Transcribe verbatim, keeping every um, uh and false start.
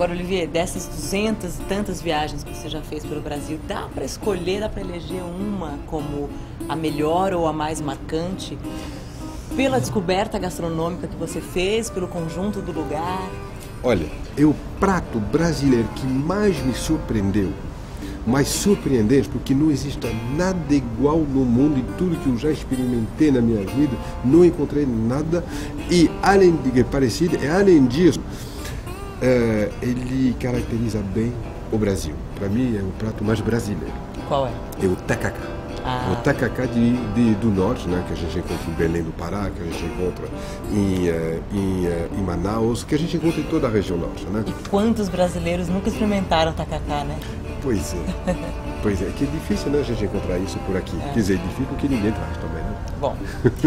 Agora, Olivier, dessas duzentas e tantas viagens que você já fez pelo Brasil, dá para escolher, dá para eleger uma como a melhor ou a mais marcante? Pela descoberta gastronômica que você fez, pelo conjunto do lugar? Olha, é o prato brasileiro que mais me surpreendeu, mais surpreendente, porque não existe nada igual no mundo, e tudo que eu já experimentei na minha vida, não encontrei nada, e além de que é parecido, e além disso, é, ele caracteriza bem o Brasil. Para mim é o prato mais brasileiro. Qual é? É o tacacá. Ah. O tacacá de, de, do norte, né, que a gente encontra em Belém do Pará, que a gente encontra em, em, em Manaus, que a gente encontra em toda a região norte, né? E quantos brasileiros nunca experimentaram tacacá, né? Pois é. Pois é, que é difícil, né, a gente encontrar isso por aqui. É. Quer dizer, difícil porque ninguém traz também, né? Bom.